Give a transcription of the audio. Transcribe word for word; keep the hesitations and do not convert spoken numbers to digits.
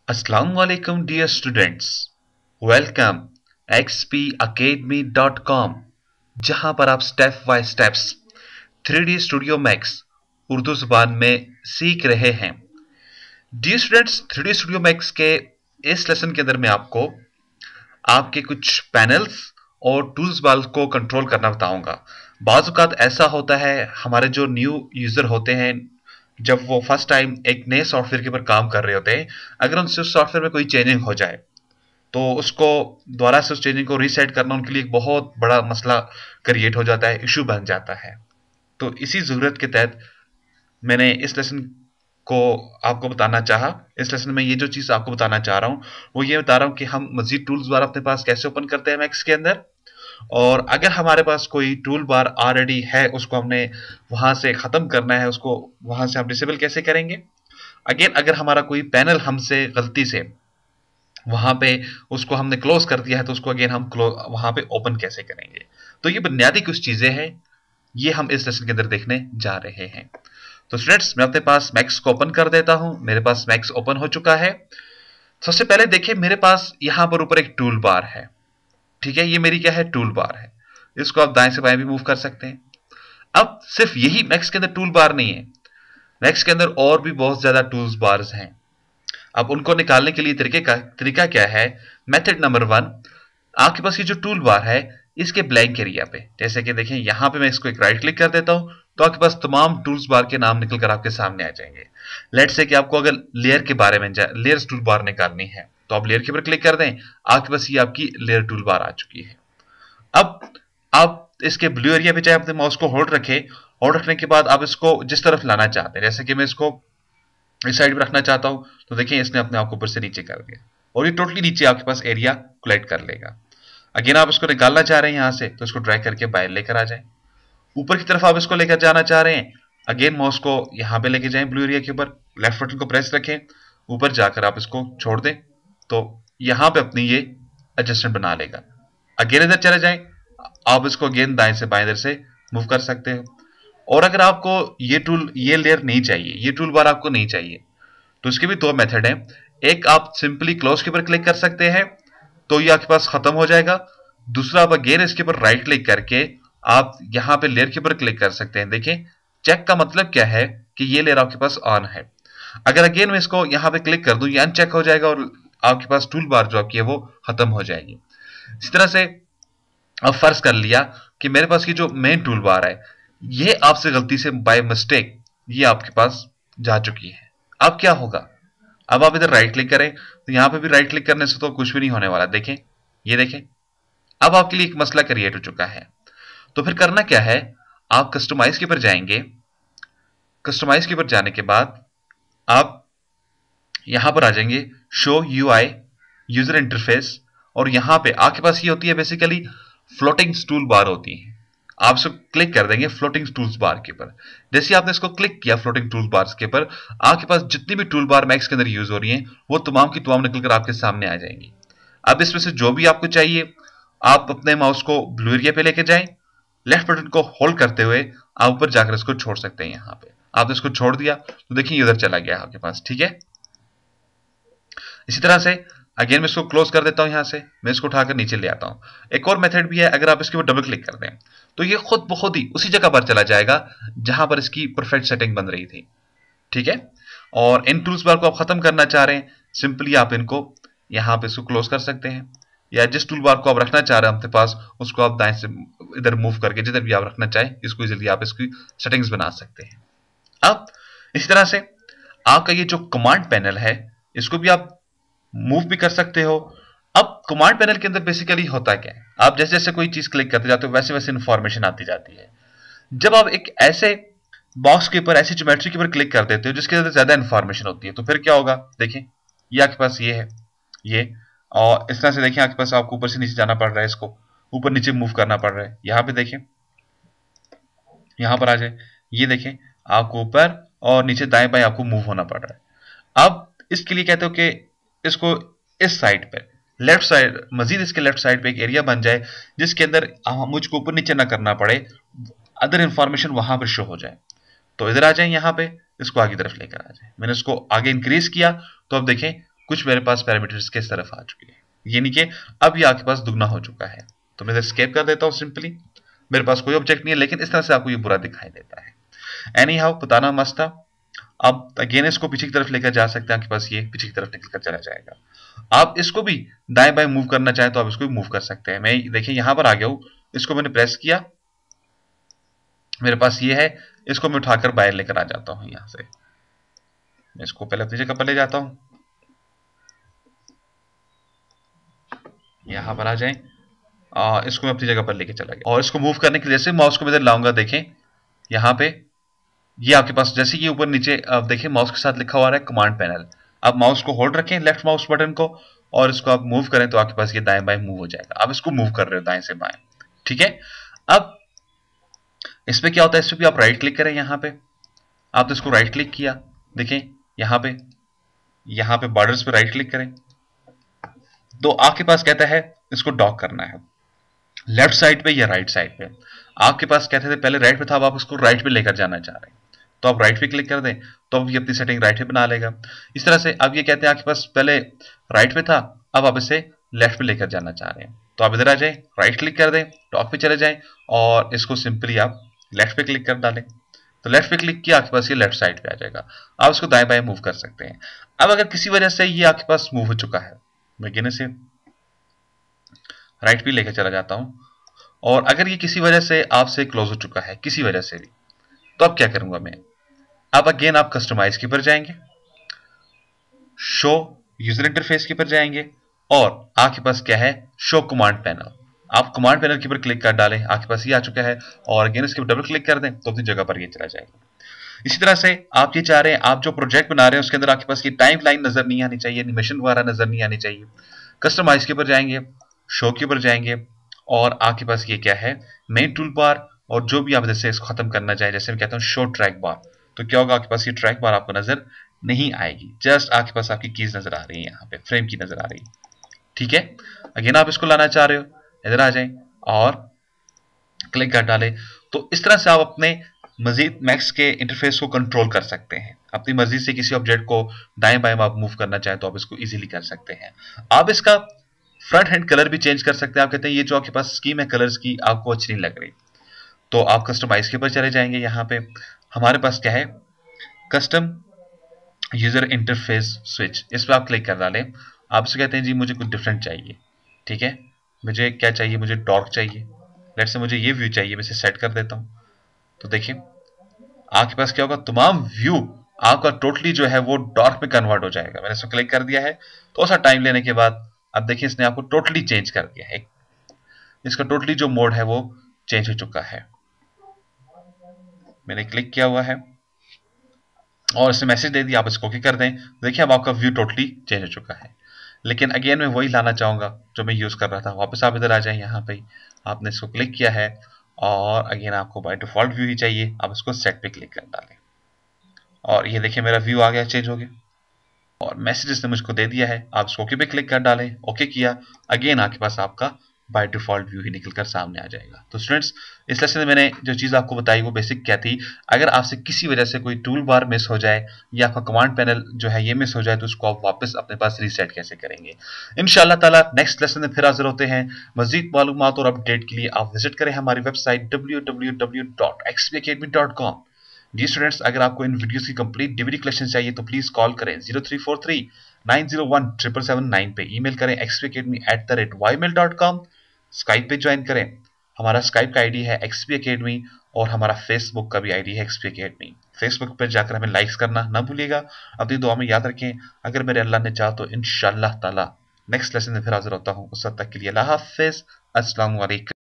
अस्सलाम वालेकुम dear students. Welcome X P academy dot com, जहां पर आप step by steps three D studio max Urdu जुबान में सीख रहे हैं। Dear students, three D studio max के इस लेसन के अंदर मैं आपको आपके कुछ पैनल्स और टूल्स बार को कंट्रोल करना बताऊंगा। बाज़ औक़ात ऐसा होता है, हमारे जो न्यू यूज़र होते हैं, जब वो फर्स्ट टाइम एक नए सॉफ्टवेयर के ऊपर काम कर रहे होते हैं, अगर उनसे उस सॉफ्टवेयर में कोई चेंजिंग हो जाए तो उसको दोबारा से उस चेंजिंग को रीसेट करना उनके लिए एक बहुत बड़ा मसला क्रिएट हो जाता है, इशू बन जाता है। तो इसी ज़रूरत के तहत मैंने इस लेसन को आपको बताना चाहा। इस लेसन में ये जो चीज़ आपको बताना चाह रहा हूँ वो ये बता रहा हूँ कि हम मजीद टूल्स बार अपने पास कैसे ओपन करते हैं मैक्स के अंदर, और अगर हमारे पास कोई टूल बार ऑलरेडी है उसको हमने वहां से ख़त्म करना है, उसको वहां से हम डिसेबल कैसे करेंगे। अगेन, अगर हमारा कोई पैनल हमसे गलती से वहां पे उसको हमने क्लोज कर दिया है तो उसको अगेन हम वहां पे ओपन कैसे करेंगे। तो ये बुनियादी कुछ चीजें हैं, ये हम इस लेसन के अंदर देखने जा रहे हैं। तो स्टूडेंट्स, मैं अपने पास मैक्स को ओपन कर देता हूं। मेरे पास मैक्स ओपन हो चुका है। सबसे पहले देखिए, मेरे पास यहां पर ऊपर एक टूल बार है। ठीक है, ये मेरी क्या है, टूल बार है। इसको आप दाएं से बाएं भी मूव कर सकते हैं। अब सिर्फ यही मैक्स के अंदर टूल बार नहीं है, मैक्स के अंदर और भी बहुत ज्यादा टूल्स बार्स हैं। अब उनको निकालने के लिए तरीके का तरीका क्या है। मेथड नंबर वन, आपके पास ये जो टूल बार है इसके ब्लैंक एरिया पे, जैसे कि देखें यहां पे मैं इसको एक राइट क्लिक कर देता हूं तो आपके पास तमाम टूल्स बार के नाम निकल कर आपके सामने आ जाएंगे। लेट्स से कि आपको अगर लेयर के बारे में लेयर टूल बार निकालनी है तो आप लेयर के ऊपर क्लिक कर दें, आपके पास ये आपकी लेयर टूल बार आ चुकी है। अब आप इसके ब्लू एरिया पे चाहे अपने माउस को होल्ड रखें, होल्ड रखने के बाद आप इसको जिस तरफ लाना चाहते हैं, जैसे कि मैं इसको इस साइड पे रखना चाहता हूं तो देखिए इसने अपने आप को ऊपर से नीचे कर दिया और ये टोटली नीचे आपके पास एरिया कलेक्ट कर लेगा। अगेन, आप इसको निकालना चाह रहे हैं यहां से तो इसको ड्रैग करके बाहर लेकर आ जाएं। ऊपर की तरफ आप इसको लेकर जाना चाह रहे हैं, अगेन माउस को यहां पे लेके जाएं, ब्लू एरिया के ऊपर लेफ्ट बटन को प्रेस रखें, ऊपर जाकर आप इसको छोड़ दें तो यहां पे अपनी ये एडजस्टमेंट बना लेगा। अगेन इधर चले जाएं, आप इसको अगेन दाएं से बाएं इधर से मूव कर सकते हो। और अगर आपको ये टूल ये लेयर नहीं चाहिए, ये टूल बार आपको नहीं चाहिए, तो इसके भी दो मेथड हैं। एक, आप सिंपली क्लोज के ऊपर क्लिक कर सकते हैं तो ये आपके पास खत्म हो जाएगा। दूसरा, आप अगेन इसके ऊपर राइट क्लिक करके आप यहां पे लेयर के ऊपर क्लिक कर सकते हैं। देखें, चेक का मतलब क्या है कि ये लेयर आपके पास ऑन है। अगर अगेन मैं इसको यहां पे क्लिक कर दूं, ये अनचेक हो जाएगा और आपके पास टूल बार जो आपकी है वो खत्म हो जाएगी। इस तरह से अब फर्ज कर लिया कि मेरे पास ये जो मेन टूल बार है ये आपसे गलती से बाय मिस्टेक ये आपके पास जा चुकी है। अब क्या होगा, अब आप इधर राइट क्लिक करें तो यहां पे भी राइट क्लिक करने से तो कुछ भी नहीं होने वाला। देखें, ये देखें, अब आपके लिए एक मसला क्रिएट हो चुका है। तो फिर करना क्या है, आप कस्टमाइज के ऊपर जाएंगे। कस्टमाइज के ऊपर जाने के बाद आप यहां पर आ जाएंगे शो यूआई यूजर इंटरफेस, और यहां पे आपके पास ये होती है बेसिकली फ्लोटिंग टूल बार होती है। आप इसको क्लिक कर देंगे फ्लोटिंग टूल्स बार के ऊपर। जैसे आपने इसको क्लिक किया फ्लोटिंग टूल बार के ऊपर, आपके पास जितनी भी टूल बार मैक्स के अंदर यूज हो रही हैं वो तमाम की तमाम निकलकर आपके सामने आ जाएंगी। अब इसमें से जो भी आपको चाहिए आप अपने माउस को ब्लू एरिया पे लेके जाएं, लेफ्ट बटन को होल्ड करते हुए आप ऊपर जाकर इसको छोड़ सकते हैं। यहाँ पे आपने इसको छोड़ दिया तो देखिए उधर चला गया आपके पास। ठीक है, इसी तरह से अगेन मैं इसको क्लोज कर देता हूं, यहां से मैं इसको उठाकर नीचे ले आता हूं। एक और मेथड भी है, अगर आप इसके ऊपर डबल क्लिक कर दें तो ये खुद ब खुद ही उसी जगह पर चला जाएगा जहां पर इसकी परफेक्ट सेटिंग बन रही थी। ठीक है, और इन टूल्स बार को आप खत्म करना चाह रहे हैं, सिंपली आप इनको यहां पे इसको क्लोज कर सकते हैं, या जिस टूल बार को आप रखना चाह रहे हैं अपने पास उसको आप दाएं से इधर मूव करके जिधर भी आप रखना चाहें इसको इजीली आप इसकी सेटिंग्स बना सकते हैं। अब इसी तरह से आपका ये जो कमांड पैनल है इसको भी आप मूव भी कर सकते हो। अब कमांड पैनल के अंदर बेसिकली होता क्या है, आप जैसे जैसे कोई चीज क्लिक करते जाते हो वैसे वैसे इंफॉर्मेशन आती जाती है। जब आप एक ऐसे बॉक्स के ऊपर ऐसी ज्योमेट्री के ऊपर क्लिक कर देते हो जिसके अंदर ज्यादा इंफॉर्मेशन होती है तो फिर क्या होगा, देखें ये आपके पास ये है ये, और इस तरह से देखें आपके पास आपको ऊपर से नीचे जाना पड़ रहा है, इसको ऊपर नीचे मूव करना पड़ रहा है। यहां पे देखें, यहां पर आ जाए, ये देखें आपको ऊपर और नीचे दाएं बाएं आपको मूव होना पड़ रहा है। अब इसके लिए कहते हो कि इसको इस साइड पे लेफ्ट साइड, मजीद इसके लेफ्ट साइड पे एक एरिया बन जाए जिसके अंदर मुझको ऊपर नीचे ना करना पड़े, अदर इंफॉर्मेशन वहां पर शो हो जाए। तो इधर आ जाए, यहां पे इसको आगे तरफ लेकर आ जाए। मैंने इसको आगे इंक्रीज किया तो अब देखें कुछ मेरे पास पैरामीटर्स के इस तरफ आ चुके हैं, यानी कि अब ये आपके पास दुगना हो चुका है। तो मैं स्केप कर देता हूँ सिंपली, मेरे पास कोई ऑब्जेक्ट नहीं है, लेकिन इस तरह से आपको ये बुरा दिखाई देता है। एनी हाउ बताना मस्त था। अब अगेन इसको पीछे की तरफ लेकर जा सकते हैं, आपके पास ये पीछे की तरफ निकल कर चला जाएगा। आप इसको भी दाएं बाएं मूव करना चाहें तो आप इसको भी मूव कर सकते हैं। मैं देखिए यहां पर आ गया हूं, इसको मैंने प्रेस किया, मेरे पास ये है, इसको मैं उठाकर बाहर लेकर आ जाता हूं। यहां से मैं इसको पहले अपनी जगह पर ले जाता हूं, यहां पर आ जाएं, आ, इसको मैं अपनी जगह पर लेके चला गया। और इसको मूव करने के लिए जैसे माउस को मैं इधर लाऊंगा, देखें यहां पे ये आपके पास जैसे ये ऊपर नीचे आप देखिए माउस के साथ लिखा हुआ है कमांड पैनल। आप माउस को होल्ड रखें, लेफ्ट माउस बटन को, और इसको आप मूव करें तो आपके पास ये दाएं बाएं मूव हो जाएगा। आप इसको मूव कर रहे हो दाएं से बाएं, ठीक है। अब इस पे क्या होता है, इस पे भी आप राइट क्लिक करें, यहां पे आप तो इसको राइट क्लिक किया, देखें यहां पे यहां पे बॉर्डर्स पे राइट क्लिक करें तो आपके पास कहता है इसको डॉक करना है लेफ्ट साइड पे या राइट साइड पे। आपके पास कहते थे पहले राइट पे था, अब आप इसको राइट पे लेकर जाना चाह रहे हैं तो आप राइट पे क्लिक कर दें तो अब ये अपनी सेटिंग राइट पे बना लेगा। इस तरह से अब ये कहते हैं आपके पास पहले राइट पे था, अब आप इसे लेफ्ट पे लेकर जाना चाह रहे हैं तो आप इधर आ जाए, राइट क्लिक कर दें, टॉप पे चले जाएं और इसको सिंपली आप लेफ्ट पे क्लिक कर डालें तो लेफ्ट पे क्लिक किया, आपके पास ये लेफ्ट साइड पे आ जाएगा। आप इसको दाएं बाएं मूव कर सकते हैं। अब अगर किसी वजह से ये आपके पास मूव हो चुका है, मैं गिने से राइट पे लेकर चला जाता हूं, और अगर ये किसी वजह से आपसे क्लोज हो चुका है किसी वजह से भी, तो अब क्या करूंगा मैं, अब अगेन आप कस्टमाइज के ऊपर जाएंगे, शो यूजर इंटरफेस के ऊपर जाएंगे, और आपके पास क्या है शो कमांड पैनल। आप कमांड पैनल के ऊपर क्लिक कर डालें, आपके पास ये आ चुका है, और अगेन इसके ऊपर डबल क्लिक कर दें तो अपनी जगह पर ये चला जाएगा। इसी तरह से आप ये चाह रहे हैं, आप जो प्रोजेक्ट बना रहे हैं उसके अंदर आपके पास ये टाइम लाइन नजर नहीं आनी चाहिए, एनिमेशन वगैरह नजर नहीं आनी चाहिए। कस्टमाइज के ऊपर जाएंगे, शो के ऊपर जाएंगे, और आपके पास ये क्या है मेन टूल बार, और जो भी आप जैसे इसको खत्म करना चाहें, जैसे मैं कहता हूँ शो ट्रैक बार, तो क्या होगा आपके पास ये ट्रैक बार आपको नजर नहीं आएगी, जस्ट आपके पास आपकी कीज नजर आ रही है, यहाँ पे फ्रेम की नजर आ रही है, ठीक है। अगेन आप इसको लाना चाह रहे हो, इधर आ जाएं और क्लिक कर डालें। तो इस तरह से आप अपने मजीद मैक्स के इंटरफेस को कंट्रोल कर सकते हैं। अपनी मर्जी से किसी ऑब्जेक्ट को दाएं बाएं आप मूव करना चाहें तो आप इसको इजीली कर सकते हैं। आप इसका फ्रंट हैंड कलर भी चेंज कर सकते हैं। आप कहते हैं ये जो आपके पास स्कीम है कलर्स की आपको अच्छी नहीं लग रही, तो आप कस्टमाइज के ऊपर चले जाएंगे। यहाँ पे हमारे पास क्या है कस्टम यूजर इंटरफेस स्विच, इस पर आप क्लिक कर डालें। आप इससे कहते हैं जी मुझे कुछ डिफरेंट चाहिए, ठीक है, मुझे क्या चाहिए, मुझे डार्क चाहिए, लेट्स से मुझे ये व्यू चाहिए, मैं इसे सेट कर देता हूँ। तो देखिए आपके पास क्या होगा, तमाम व्यू आपका टोटली जो है वो डार्क में कन्वर्ट हो जाएगा। मैंने इसको क्लिक कर दिया है, तो सा टाइम लेने के बाद अब देखिए इसने आपको टोटली चेंज कर दिया है, इसका टोटली जो मोड है वो चेंज हो चुका है। मैंने क्लिक किया हुआ है और इसने मैसेज दे दिया, आप इसको ओके कर दें। देखिए अब आपका व्यू टोटली चेंज हो चुका है। लेकिन अगेन मैं वही लाना चाहूंगा जो मैं यूज कर रहा था, वापस आप इधर आ जाए, यहाँ पे आपने इसको क्लिक किया है और अगेन आपको बाय डिफॉल्ट व्यू ही चाहिए, आप इसको सेट पे क्लिक कर डालें और ये देखिए मेरा व्यू आ गया, चेंज हो गया, और मैसेजेस ने मुझको दे दिया है। आप इसको ओके पे क्लिक कर डालें, ओके किया, अगेन आपके पास आपका बाय डिफॉल्ट व्यू ही निकलकर सामने आ जाएगा। तो स्टूडेंट्स इस लेसन में मैंने जो चीज़ आपको बताई वो बेसिक क्या थी। अगर आपसे किसी वजह से कोई टूल बार मिस हो जाए या आपका कमांड पैनल जो है ये मिस हो जाए तो उसको आप वापस अपने पास रीसेट कैसे करेंगे। इंशाल्लाह ताला नेक्स्ट लेसन में फिर हाजिर होते हैं। मजीद मालूमात और अपडेट के लिए आप विजिट करें हमारी website W W W dot X P academy dot com. जी स्टूडेंट्स अगर आपको इन वीडियोस की कंप्लीट डीवीडी कलेक्शन चाहिए तो प्लीज कॉल करें zero three four three nine zero one triple seven nine पे, ईमेल करें XP academy at the rate Y mail dot com, Skype पे ज्वाइन करें, हमारा स्काइप का आईडी है एक्सपी अकेडमी और हमारा फेसबुक का भी आईडी है एक्सपी अकेडमी। फेसबुक पर जाकर हमें लाइक्स करना ना भूलिएगा। अपनी दुआ में याद रखें, अगर मेरे अल्लाह ने चाहा तो इंशाअल्लाह ताला नेक्स्ट लेसन में फिर हाजिर होता हूँ। उस वक्त तक के लिए अल्लाह हाफिज, अस्सलाम वालेकुम।